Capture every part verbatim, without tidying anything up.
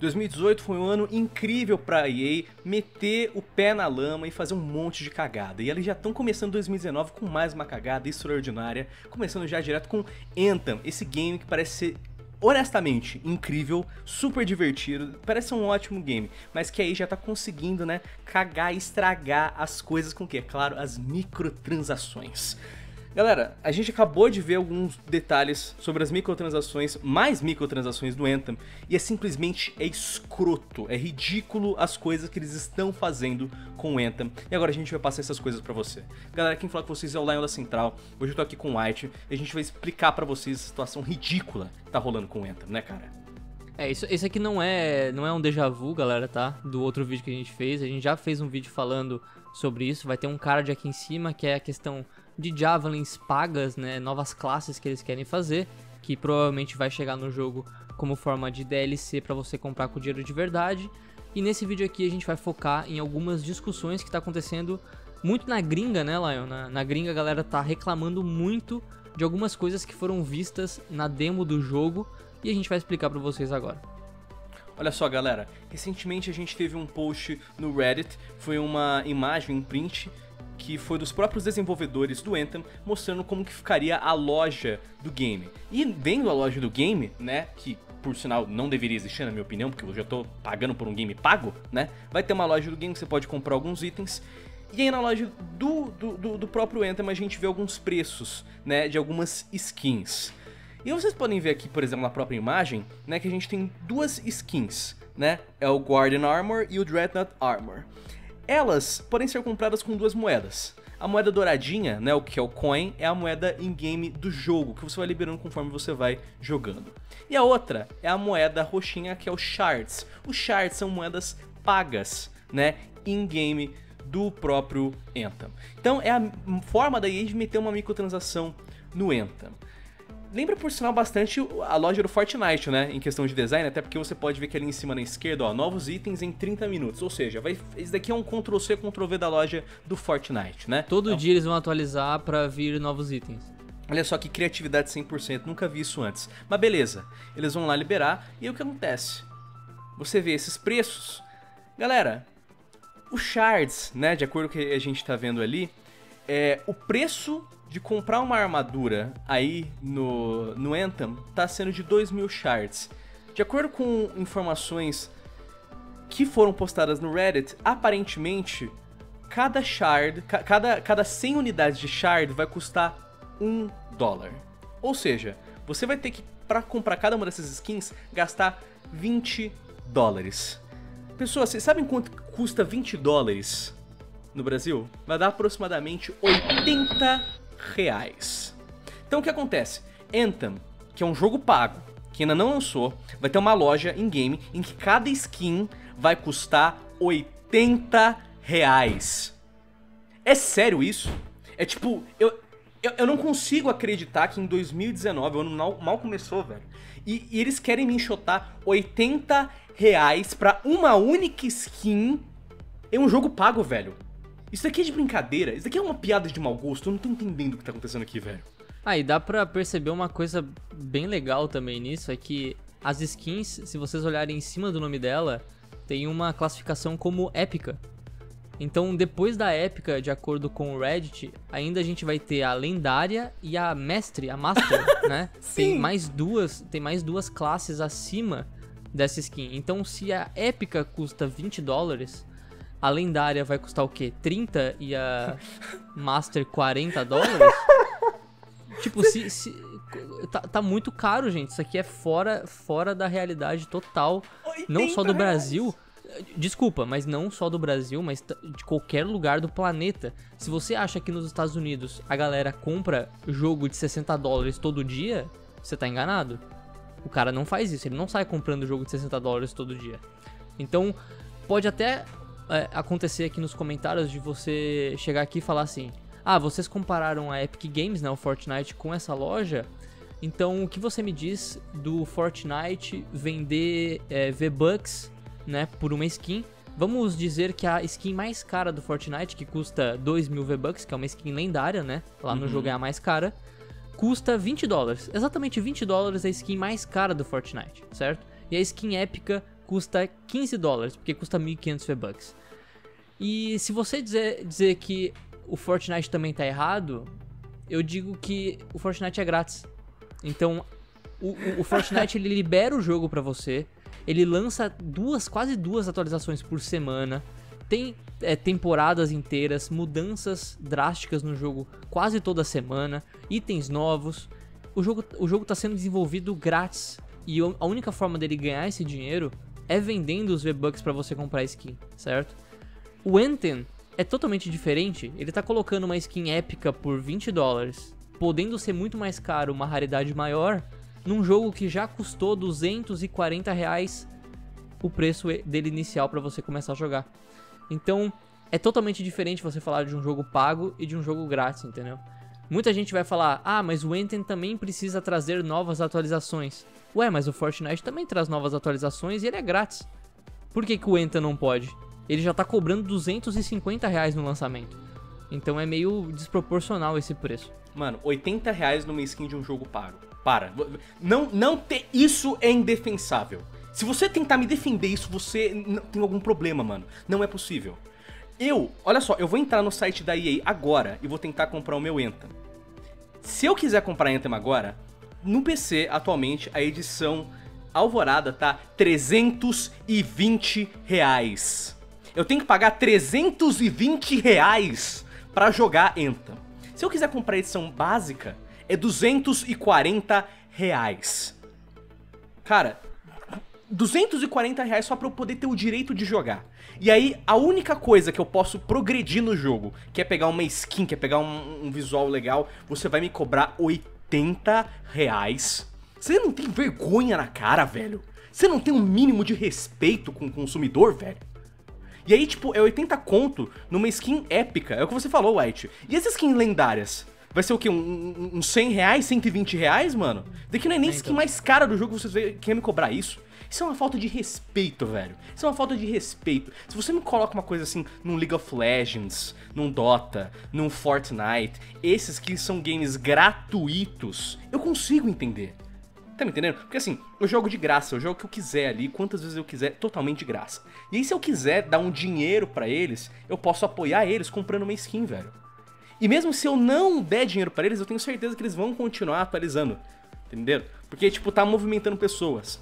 dois mil e dezoito foi um ano incrível pra E A meter o pé na lama e fazer um monte de cagada. E eles já estão começando dois mil e dezenove com mais uma cagada extraordinária, começando já direto com Anthem, esse game que parece ser honestamente incrível, super divertido, parece um ótimo game, mas que aí já tá conseguindo, né, cagar e estragar as coisas com o que? Claro, as microtransações. Galera, a gente acabou de ver alguns detalhes sobre as microtransações, mais microtransações do Anthem, e é simplesmente é escroto, é ridículo as coisas que eles estão fazendo com o Anthem, e agora a gente vai passar essas coisas pra você. Galera, quem fala com vocês é o Lion da Central, hoje eu tô aqui com o White, e a gente vai explicar pra vocês a situação ridícula que tá rolando com o Anthem, né, cara? É, isso, esse aqui não é, não é um déjà vu, galera, tá? Do outro vídeo que a gente fez, a gente já fez um vídeo falando sobre isso, vai ter um card aqui em cima que é a questão de Javelins pagas, né, novas classes que eles querem fazer, que provavelmente vai chegar no jogo como forma de D L C para você comprar com dinheiro de verdade. E nesse vídeo aqui a gente vai focar em algumas discussões que tá acontecendo muito na gringa, né, Lion? Na, na gringa a galera tá reclamando muito de algumas coisas que foram vistas na demo do jogo e a gente vai explicar para vocês agora. Olha só, galera, recentemente a gente teve um post no Reddit, foi uma imagem, um print, que foi dos próprios desenvolvedores do Anthem, mostrando como que ficaria a loja do game. E vendo a loja do game, né, que por sinal não deveria existir na minha opinião, porque eu já tô pagando por um game pago, né, vai ter uma loja do game que você pode comprar alguns itens. E aí na loja do, do, do, do próprio Anthem a gente vê alguns preços, né, de algumas skins. E vocês podem ver aqui, por exemplo, na própria imagem, né, que a gente tem duas skins, né, é o Guardian Armor e o Dreadnought Armor. Elas podem ser compradas com duas moedas. A moeda douradinha, né, o que é o coin, é a moeda in-game do jogo, que você vai liberando conforme você vai jogando. E a outra é a moeda roxinha, que é o shards. Os shards são moedas pagas, né, in-game do próprio Anthem. Então é a forma da E A de meter uma microtransação no Anthem. Lembra, por sinal, bastante a loja do Fortnite, né, em questão de design, até porque você pode ver que ali em cima na esquerda, ó, novos itens em trinta minutos, ou seja, vai, esse daqui é um control C, control V da loja do Fortnite, né? Todo então, dia eles vão atualizar pra vir novos itens. Olha só que criatividade cem por cento, nunca vi isso antes. Mas beleza, eles vão lá liberar, e aí o que acontece? Você vê esses preços, galera, os shards, né, de acordo com o que a gente tá vendo ali, é, o preço de comprar uma armadura aí no, no Anthem tá sendo de dois mil shards. De acordo com informações que foram postadas no Reddit, aparentemente cada shard, ca cada, cada cem unidades de shard vai custar um dólar. Ou seja, você vai ter que, para comprar cada uma dessas skins, gastar vinte dólares. Pessoas, vocês sabem quanto custa vinte dólares no Brasil? Vai dar aproximadamente oitenta reais. Então o que acontece? Anthem, que é um jogo pago, que ainda não lançou, vai ter uma loja in-game em que cada skin vai custar oitenta reais. É sério isso? É tipo, eu, eu, eu não consigo acreditar que em dois mil e dezenove, o ano mal, mal começou, velho, e, e eles querem me enxotar oitenta reais pra uma única skin em um jogo pago, velho. Isso daqui é de brincadeira? Isso daqui é uma piada de mau gosto? Eu não tô entendendo o que tá acontecendo aqui, velho. Ah, e dá pra perceber uma coisa bem legal também nisso, é que as skins, se vocês olharem em cima do nome dela, tem uma classificação como épica. Então, depois da épica, de acordo com o Reddit, ainda a gente vai ter a lendária e a mestre, a master, né? Sim. Tem mais duas, tem mais duas classes acima dessa skin. Então, se a épica custa vinte dólares, a lendária vai custar o quê? trinta e a master quarenta dólares? Tipo, se, se tá, tá muito caro, gente. Isso aqui é fora, fora da realidade total. Não só do Brasil. Desculpa, mas não só do Brasil, mas de qualquer lugar do planeta. Se você acha que nos Estados Unidos a galera compra jogo de sessenta dólares todo dia, você tá enganado. O cara não faz isso, ele não sai comprando jogo de sessenta dólares todo dia. Então, pode até é, acontecer aqui nos comentários de você chegar aqui e falar assim: ah, vocês compararam a Epic Games, né, o Fortnite, com essa loja, então o que você me diz do Fortnite vender é, V-Bucks, né, por uma skin? Vamos dizer que a skin mais cara do Fortnite, que custa dois mil V-Bucks, que é uma skin lendária, né, lá no uhum. jogo é a mais cara, custa vinte dólares. Exatamente vinte dólares é a skin mais cara do Fortnite, certo? E a skin épica custa quinze dólares, porque custa mil e quinhentos V-Bucks. E se você dizer, dizer que o Fortnite também tá errado, eu digo que o Fortnite é grátis. Então, o, o, o Fortnite ele libera o jogo pra você, ele lança duas, quase duas atualizações por semana, tem é, temporadas inteiras, mudanças drásticas no jogo quase toda semana, itens novos. O jogo, o jogo tá sendo desenvolvido grátis e a única forma dele ganhar esse dinheiro é vendendo os V-Bucks pra você comprar skin, certo? O Anthem é totalmente diferente, ele tá colocando uma skin épica por vinte dólares, podendo ser muito mais caro, uma raridade maior, num jogo que já custou duzentos e quarenta reais o preço dele inicial pra você começar a jogar. Então, é totalmente diferente você falar de um jogo pago e de um jogo grátis, entendeu? Muita gente vai falar, ah, mas o Anthem também precisa trazer novas atualizações. Ué, mas o Fortnite também traz novas atualizações e ele é grátis. Por que que o Anthem não pode? Ele já tá cobrando duzentos e cinquenta reais no lançamento. Então é meio desproporcional esse preço. Mano, oitenta reais numa skin de um jogo pago. Para. Não, não ter... Isso é indefensável. Se você tentar me defender isso, você tem algum problema, mano. Não é possível. Eu, olha só, eu vou entrar no site da E A agora e vou tentar comprar o meu Anthem. Se eu quiser comprar Anthem agora, no P C, atualmente, a edição Alvorada tá trezentos e vinte reais. Eu tenho que pagar trezentos e vinte reais pra jogar Anthem. Se eu quiser comprar a edição básica, é duzentos e quarenta reais. Cara, duzentos e quarenta reais só pra eu poder ter o direito de jogar. E aí, a única coisa que eu posso progredir no jogo, que é pegar uma skin, que é pegar um, um visual legal, você vai me cobrar oitenta reais. Você não tem vergonha na cara, velho? Você não tem um mínimo de respeito com o consumidor, velho? E aí, tipo, é oitenta conto numa skin épica, é o que você falou, White. E as skins lendárias? Vai ser o quê? Um, um cem reais, cento e vinte reais, mano? Daqui não é nem é, skin então. mais cara do jogo, vocês querem me cobrar isso? Isso é uma falta de respeito, velho. Isso é uma falta de respeito. Se você me coloca uma coisa assim num League of Legends, num Dota, num Fortnite, esses que são games gratuitos, eu consigo entender. Tá me entendendo? Porque assim, eu jogo de graça, eu jogo o que eu quiser ali, quantas vezes eu quiser, totalmente de graça. E aí se eu quiser dar um dinheiro pra eles, eu posso apoiar eles comprando uma skin, velho. E mesmo se eu não der dinheiro pra eles, eu tenho certeza que eles vão continuar atualizando. Entendeu? Porque, tipo, tá movimentando pessoas.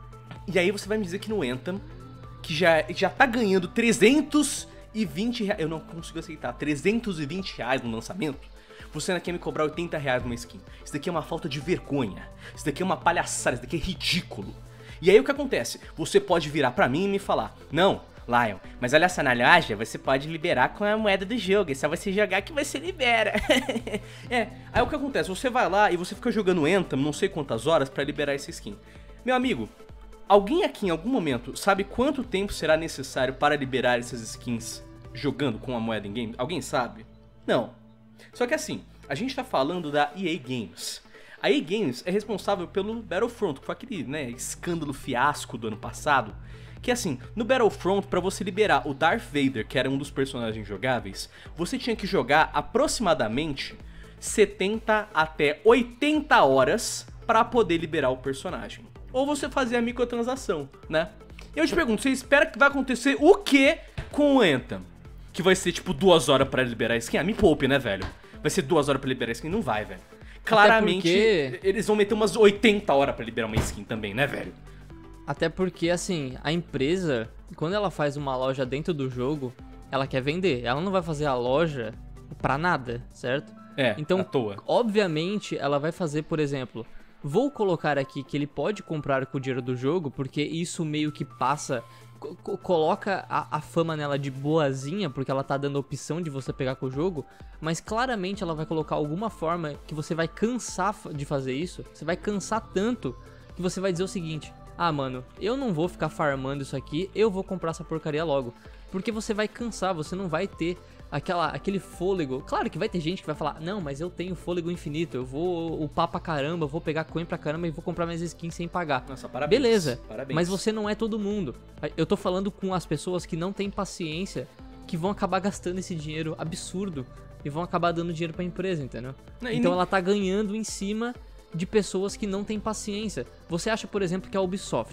E aí você vai me dizer que no Anthem, que já, já tá ganhando trezentos e vinte reais, eu não consigo aceitar, trezentos e vinte reais no lançamento, você ainda quer me cobrar oitenta reais numa skin. Isso daqui é uma falta de vergonha, isso daqui é uma palhaçada, isso daqui é ridículo. E aí o que acontece? Você pode virar pra mim e me falar, não, Lion, mas olha só, na loja você pode liberar com a moeda do jogo, é só você jogar que você libera. É, aí o que acontece? Você vai lá e você fica jogando Anthem não sei quantas horas pra liberar essa skin. Meu amigo, alguém aqui em algum momento sabe quanto tempo será necessário para liberar essas skins jogando com a moeda em game? Alguém sabe? Não. Só que assim, a gente tá falando da E A Games. A E A Games é responsável pelo Battlefront, que foi aquele, né, escândalo fiasco do ano passado. Que assim, no Battlefront, pra você liberar o Darth Vader, que era um dos personagens jogáveis, você tinha que jogar aproximadamente setenta até oitenta horas pra poder liberar o personagem. Ou você fazer a microtransação, né? Eu te pergunto, você espera que vai acontecer o que com o Anthem? Que vai ser tipo duas horas pra liberar a skin? Ah, me poupe, né, velho? Vai ser duas horas pra liberar a skin? Não vai, velho. Claramente, porque... eles vão meter umas oitenta horas pra liberar uma skin também, né, velho? Até porque, assim, a empresa, quando ela faz uma loja dentro do jogo, ela quer vender. Ela não vai fazer a loja pra nada, certo? É, então, à toa. Obviamente, ela vai fazer, por exemplo... Vou colocar aqui que ele pode comprar com o dinheiro do jogo, porque isso meio que passa... Co coloca a, a fama nela de boazinha, porque ela tá dando a opção de você pegar com o jogo, mas claramente ela vai colocar alguma forma que você vai cansar de fazer isso, você vai cansar tanto que você vai dizer o seguinte, ah mano, eu não vou ficar farmando isso aqui, eu vou comprar essa porcaria logo, porque você vai cansar, você não vai ter aquela, aquele fôlego. Claro que vai ter gente que vai falar, não, mas eu tenho fôlego infinito, eu vou upar pra caramba, eu vou pegar coin pra caramba e vou comprar minhas skins sem pagar. Nossa, parabéns. Beleza, parabéns. Mas você não é todo mundo. Eu tô falando com as pessoas que não têm paciência, que vão acabar gastando esse dinheiro absurdo e vão acabar dando dinheiro pra empresa, entendeu? Não, então nem... ela tá ganhando em cima de pessoas que não têm paciência. Você acha, por exemplo, que a Ubisoft,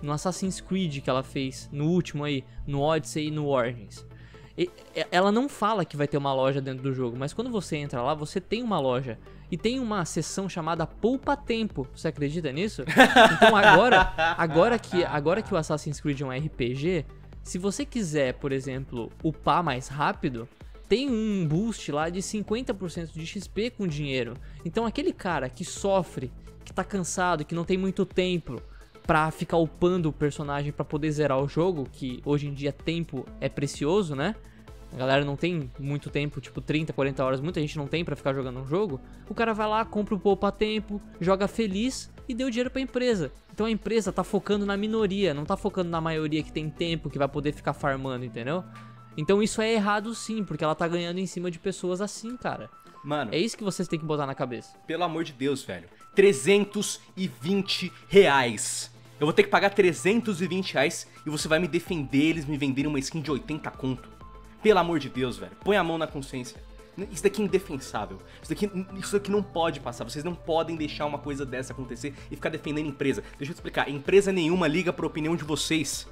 no Assassin's Creed que ela fez, no último aí, no Odyssey e no Origins. E, ela não fala que vai ter uma loja dentro do jogo, mas quando você entra lá, você tem uma loja. E tem uma seção chamada Poupa Tempo. Você acredita nisso? Então agora, agora, que, agora que o Assassin's Creed é um R P G, se você quiser, por exemplo, upar mais rápido, tem um boost lá de cinquenta por cento de X P com dinheiro. Então aquele cara que sofre, que tá cansado, que não tem muito tempo pra ficar upando o personagem pra poder zerar o jogo, que hoje em dia tempo é precioso, né? A galera não tem muito tempo, tipo trinta, quarenta horas, muita gente não tem pra ficar jogando um jogo. O cara vai lá, compra o poupa-tempo, joga feliz e deu dinheiro pra empresa. Então a empresa tá focando na minoria, não tá focando na maioria que tem tempo, que vai poder ficar farmando, entendeu? Então isso é errado sim, porque ela tá ganhando em cima de pessoas assim, cara. Mano, é isso que vocês têm que botar na cabeça. Pelo amor de Deus, velho. trezentos e vinte reais. Eu vou ter que pagar trezentos e vinte reais e você vai me defender eles me venderem uma skin de oitenta conto. Pelo amor de Deus, velho. Põe a mão na consciência. Isso daqui é indefensável. Isso daqui, isso daqui não pode passar. Vocês não podem deixar uma coisa dessa acontecer e ficar defendendo a empresa. Deixa eu te explicar. Empresa nenhuma liga pra opinião de vocês.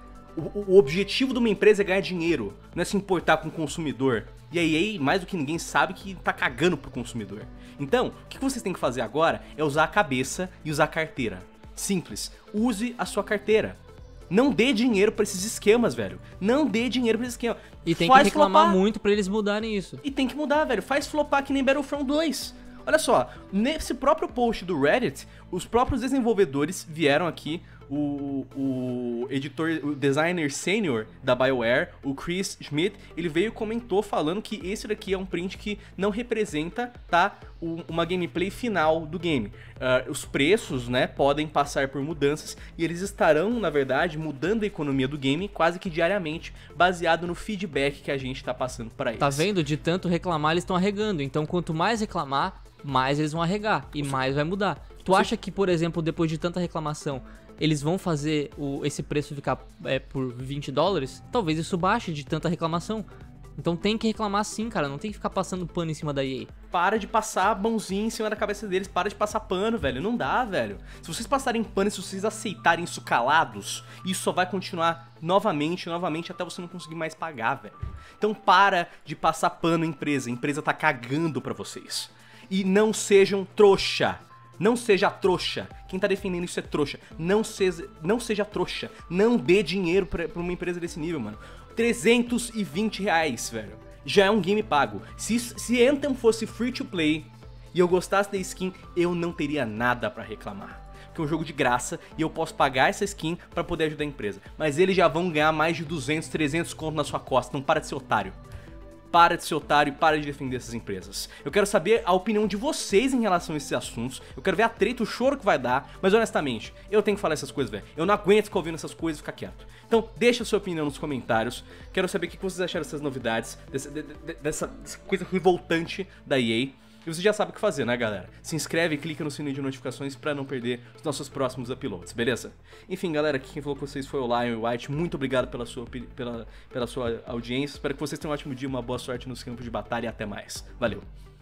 O, o objetivo de uma empresa é ganhar dinheiro, não é se importar com o consumidor. E a E A, mais do que ninguém, sabe que tá cagando pro consumidor. Então, o que vocês têm que fazer agora é usar a cabeça e usar a carteira. Simples. Use a sua carteira. Não dê dinheiro pra esses esquemas, velho. Não dê dinheiro pra esses esquemas. E tem Faz que reclamar flopar. muito pra eles mudarem isso. E tem que mudar, velho. Faz flopar que nem Battlefront dois. Olha só, nesse próprio post do Reddit, os próprios desenvolvedores vieram aqui, o, o editor, o designer sênior da BioWare, o Chris Schmidt, ele veio e comentou falando que esse daqui é um print que não representa, tá, uma gameplay final do game. Uh, os preços, né, podem passar por mudanças e eles estarão, na verdade, mudando a economia do game quase que diariamente, baseado no feedback que a gente tá passando para eles. Tá vendo? De tanto reclamar, eles estão arregando. Então, quanto mais reclamar, mais eles vão arregar e mais vai mudar. Tu acha que, por exemplo, depois de tanta reclamação, eles vão fazer o, esse preço ficar é, por vinte dólares? Talvez isso baixe de tanta reclamação. Então tem que reclamar sim, cara. Não tem que ficar passando pano em cima da E A. Para de passar a mãozinha em cima da cabeça deles. Para de passar pano, velho. Não dá, velho. Se vocês passarem pano e se vocês aceitarem isso calados, isso só vai continuar novamente, novamente, até você não conseguir mais pagar, velho. Então para de passar pano à empresa. A empresa tá cagando pra vocês. E não sejam trouxa. Não seja trouxa. Quem tá defendendo isso é trouxa. Não seja, não seja trouxa. Não dê dinheiro pra, pra uma empresa desse nível, mano. trezentos e vinte reais, velho. Já é um game pago. Se, se Anthem fosse free to play e eu gostasse da skin, eu não teria nada pra reclamar. Porque é um jogo de graça e eu posso pagar essa skin pra poder ajudar a empresa. Mas eles já vão ganhar mais de duzentos, trezentos conto na sua costa. Não para de ser otário. Para de ser otário e para de defender essas empresas. Eu quero saber a opinião de vocês em relação a esses assuntos. Eu quero ver a treta, o choro que vai dar. Mas honestamente, eu tenho que falar essas coisas, velho. Eu não aguento ficar ouvindo essas coisas e ficar quieto. Então, deixa a sua opinião nos comentários. Quero saber o que vocês acharam dessas novidades, dessa, de, de, dessa, dessa coisa revoltante da E A. E você já sabe o que fazer, né, galera? Se inscreve e clica no sininho de notificações pra não perder os nossos próximos uploads, beleza? Enfim, galera, aqui quem falou com vocês foi o Lion White. Muito obrigado pela sua, pela, pela sua audiência. Espero que vocês tenham um ótimo dia, uma boa sorte nos campos de batalha e até mais. Valeu!